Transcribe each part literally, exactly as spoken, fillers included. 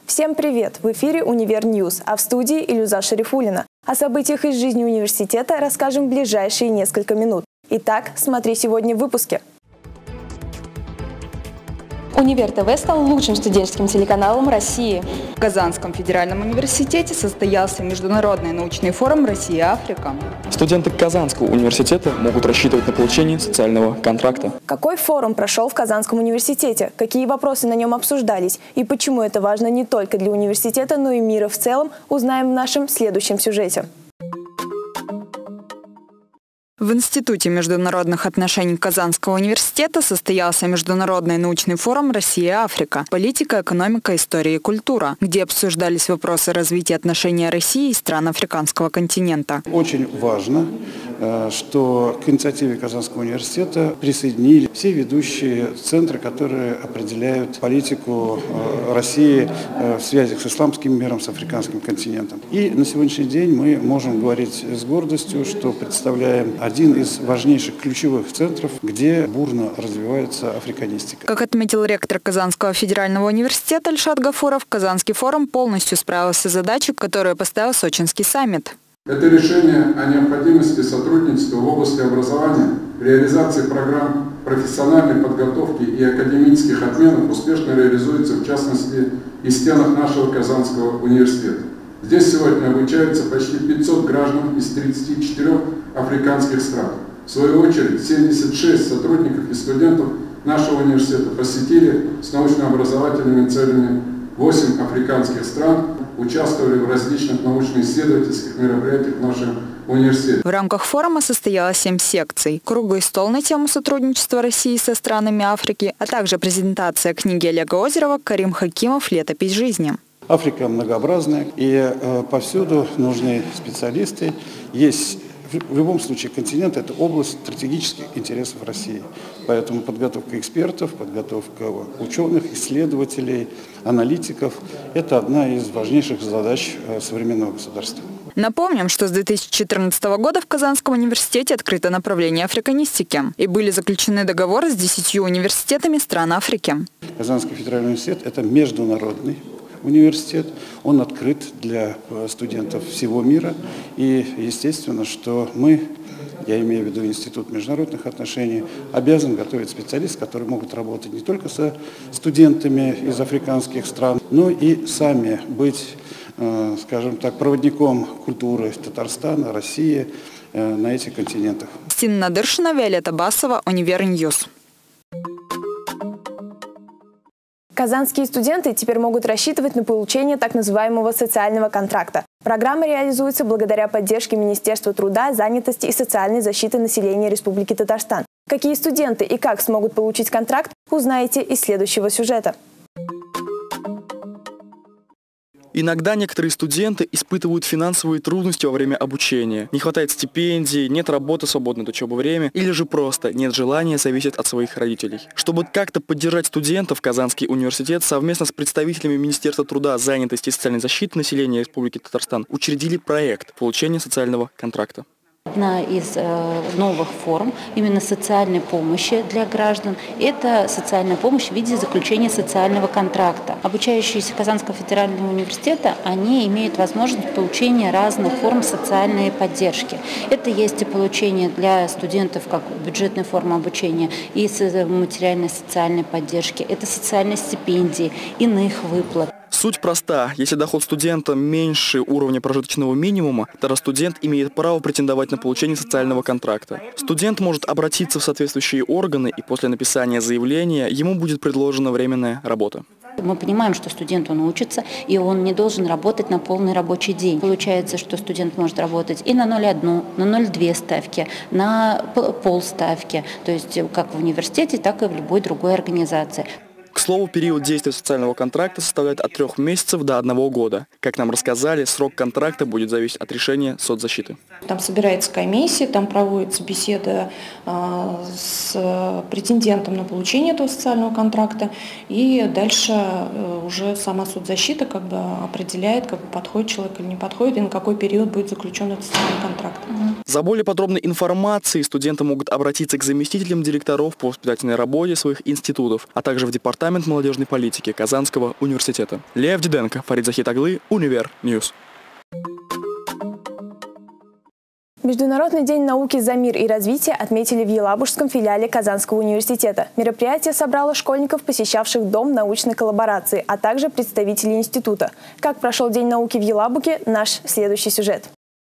Всем привет! В эфире «Универ Ньюс», а в студии Илюза Шарифуллина. О событиях из жизни университета расскажем в ближайшие несколько минут. Итак, смотри сегодня в выпуске. Универ ТВ стал лучшим студенческим телеканалом России. В Казанском федеральном университете состоялся международный научный форум «Россия-Африка». Студенты Казанского университета могут рассчитывать на получение социального контракта. Какой форум прошел в Казанском университете? Какие вопросы на нем обсуждались? И почему это важно не только для университета, но и мира в целом, узнаем в нашем следующем сюжете. В Институте международных отношений Казанского университета состоялся международный научный форум «Россия-Африка. Политика, экономика, история и культура», где обсуждались вопросы развития отношений России и стран африканского континента. Очень важно, что к инициативе Казанского университета присоединили все ведущие центры, которые определяют политику России в связях с исламским миром, с африканским континентом. И на сегодняшний день мы можем говорить с гордостью, что представляем один из важнейших ключевых центров, где бурно развивается африканистика. Как отметил ректор Казанского федерального университета Ильшат Гафуров, Казанский форум полностью справился с задачей, которую поставил Сочинский саммит. Это решение о необходимости сотрудничества в области образования, реализации программ профессиональной подготовки и академических обменов успешно реализуется, в частности, и в стенах нашего Казанского университета. Здесь сегодня обучаются почти пятьсот граждан из тридцати четырёх африканских стран. В свою очередь, семьдесят шесть сотрудников и студентов нашего университета посетили с научно-образовательными целями восемь африканских стран, участвовали в различных научно-исследовательских мероприятиях в нашем университете. В рамках форума состоялось семь секций. Круглый стол на тему сотрудничества России со странами Африки, а также презентация книги Олега Озерова «Карим Хакимов. Летопись жизни». Африка многообразная, и э, повсюду нужны специалисты. Есть в любом случае континент – это область стратегических интересов России. Поэтому подготовка экспертов, подготовка ученых, исследователей, аналитиков – это одна из важнейших задач современного государства. Напомним, что с две тысячи четырнадцатого года в Казанском университете открыто направление африканистики и были заключены договоры с десятью университетами стран Африки. Казанский федеральный университет – это международный университет, он открыт для студентов всего мира, и естественно, что мы, я имею в виду Институт международных отношений, обязан готовить специалистов, которые могут работать не только со студентами из африканских стран, но и сами быть, скажем так, проводником культуры Татарстана, России на этих континентах. Стина Надыршина, Виолетта Басова, Универ Ньюс. Казанские студенты теперь могут рассчитывать на получение так называемого социального контракта. Программа реализуется благодаря поддержке Министерства труда, занятости и социальной защиты населения Республики Татарстан. Какие студенты и как смогут получить контракт, узнаете из следующего сюжета. Иногда некоторые студенты испытывают финансовые трудности во время обучения. Не хватает стипендий, нет работы в свободное от учебы время, или же просто нет желания зависеть от своих родителей. Чтобы как-то поддержать студентов, Казанский университет совместно с представителями Министерства труда, занятости и социальной защиты населения Республики Татарстан учредили проект получения социального контракта. Одна из э, новых форм именно социальной помощи для граждан – это социальная помощь в виде заключения социального контракта. Обучающиеся Казанского федерального университета, они имеют возможность получения разных форм социальной поддержки. Это есть и получение для студентов как бюджетной формы обучения, и материальной социальной поддержки, это социальные стипендии, иных выплат. Суть проста. Если доход студента меньше уровня прожиточного минимума, тогда студент имеет право претендовать на получение социального контракта. Студент может обратиться в соответствующие органы, и после написания заявления ему будет предложена временная работа. Мы понимаем, что студент он учится, и он не должен работать на полный рабочий день. Получается, что студент может работать и на ноль целых одну, на ноль целых две ставки, на полставки, то есть как в университете, так и в любой другой организации. К слову, период действия социального контракта составляет от трех месяцев до одного года. Как нам рассказали, срок контракта будет зависеть от решения соцзащиты. Там собирается комиссия, там проводится беседа э, с претендентом на получение этого социального контракта, и дальше э, уже сама соцзащита как бы определяет, как бы подходит человек или не подходит, и на какой период будет заключен этот социальный контракт. За более подробной информацией студенты могут обратиться к заместителям директоров по воспитательной работе своих институтов, а также в Департамент молодежной политики Казанского университета. Лев Диденко, Фарид Захитаглы, Универ Ньюс. Международный день науки за мир и развитие отметили в Елабужском филиале Казанского университета. Мероприятие собрало школьников, посещавших Дом научной коллаборации, а также представителей института. Как прошел День науки в Елабуге, наш следующий сюжет.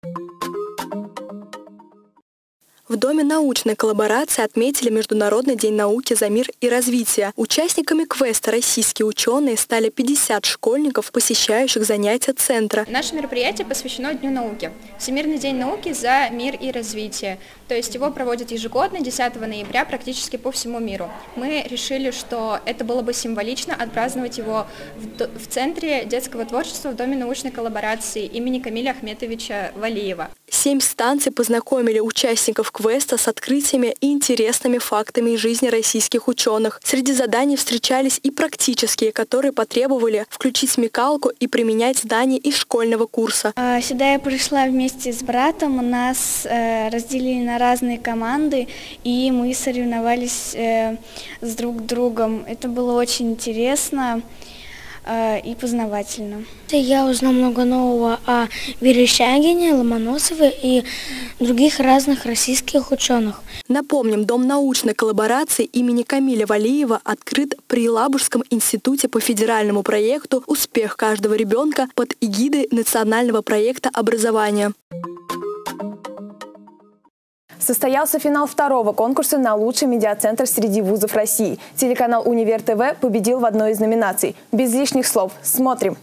В Доме научной коллаборации отметили Международный день науки за мир и развитие. Участниками квеста российские ученые стали пятьдесят школьников, посещающих занятия центра. Наше мероприятие посвящено Дню науки. Всемирный день науки за мир и развитие. То есть его проводят ежегодно, десятого ноября, практически по всему миру. Мы решили, что это было бы символично отпраздновать его в, в Центре детского творчества в Доме научной коллаборации имени Камиля Ахметовича Валиева. Семь станций познакомили участников квеста с открытиями и интересными фактами из жизни российских ученых. Среди заданий встречались и практические, которые потребовали включить смекалку и применять знания из школьного курса. Сюда я пришла вместе с братом, нас э, разделили на разные команды, и мы соревновались э, с друг другом. Это было очень интересно и познавательно. Я узнал много нового о Верещагине, Ломоносове и других разных российских ученых. Напомним, Дом научной коллаборации имени Камиля Валиева открыт при Елабужском институте по федеральному проекту «Успех каждого ребенка» под эгидой национального проекта образования. Состоялся финал второго конкурса на лучший медиацентр среди вузов России. Телеканал Универ ТВ победил в одной из номинаций. Без лишних слов. Смотрим.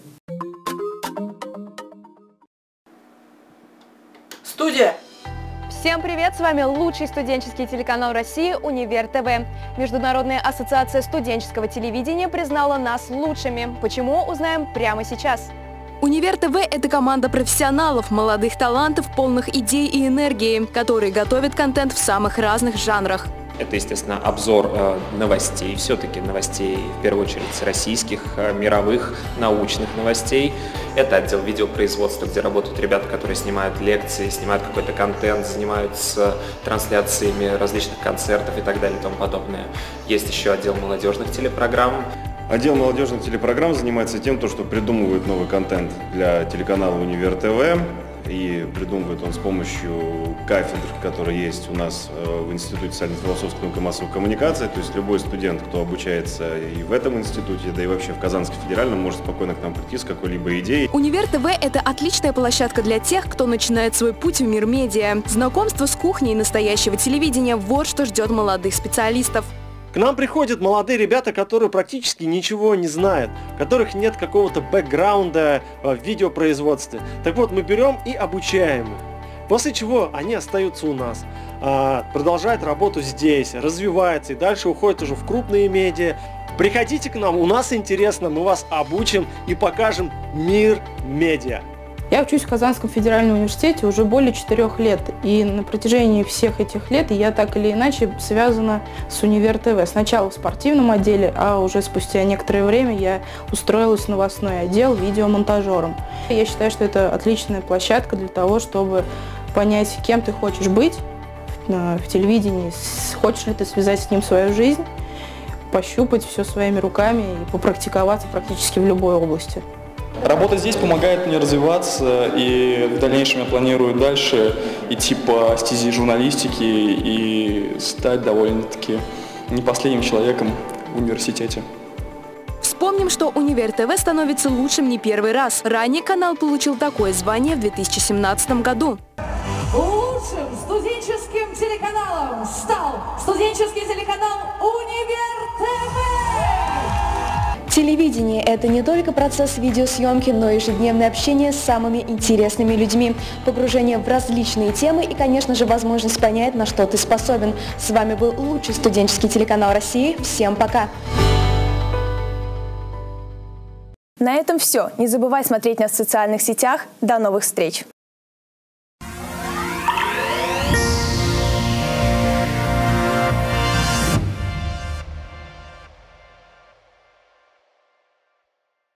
Студия! Всем привет! С вами лучший студенческий телеканал России Универ ТВ. Международная ассоциация студенческого телевидения признала нас лучшими. Почему, узнаем прямо сейчас. Универ ТВ – это команда профессионалов, молодых талантов, полных идей и энергии, которые готовят контент в самых разных жанрах. Это, естественно, обзор э, новостей, все-таки новостей, в первую очередь, российских, э, мировых, научных новостей. Это отдел видеопроизводства, где работают ребята, которые снимают лекции, снимают какой-то контент, занимаются трансляциями различных концертов и так далее и тому подобное. Есть еще отдел молодежных телепрограмм. Отдел молодежных телепрограмм занимается тем, что придумывает новый контент для телеканала Универ ТВ. И придумывает он с помощью кафедр, которые есть у нас в Институте социально-философской науки и массовой коммуникации. То есть любой студент, кто обучается и в этом институте, да и вообще в Казанском федеральном, может спокойно к нам прийти с какой-либо идеей. Универ ТВ – это отличная площадка для тех, кто начинает свой путь в мир медиа. Знакомство с кухней настоящего телевидения – вот что ждет молодых специалистов. К нам приходят молодые ребята, которые практически ничего не знают, у которых нет какого-то бэкграунда в видеопроизводстве. Так вот, мы берем и обучаем их. После чего они остаются у нас, продолжают работу здесь, развиваются и дальше уходят уже в крупные медиа. Приходите к нам, у нас интересно, мы вас обучим и покажем мир медиа. Я учусь в Казанском федеральном университете уже более четырех лет, и на протяжении всех этих лет я так или иначе связана с Универ ТВ. Сначала в спортивном отделе, а уже спустя некоторое время я устроилась в новостной отдел видеомонтажером. Я считаю, что это отличная площадка для того, чтобы понять, кем ты хочешь быть в телевидении, хочешь ли ты связать с ним свою жизнь, пощупать все своими руками и попрактиковаться практически в любой области. Работа здесь помогает мне развиваться, и в дальнейшем я планирую дальше идти по стези журналистики и стать довольно-таки не последним человеком в университете. Вспомним, что Универ ТВ становится лучшим не первый раз. Ранее канал получил такое звание в две тысячи семнадцатом году. Лучшим студенческим телеканалом стал студенческий телеканал Универ ТВ. Телевидение – это не только процесс видеосъемки, но и ежедневное общение с самыми интересными людьми, погружение в различные темы и, конечно же, возможность понять, на что ты способен. С вами был лучший студенческий телеканал России. Всем пока! На этом все. Не забывай смотреть нас в социальных сетях. До новых встреч!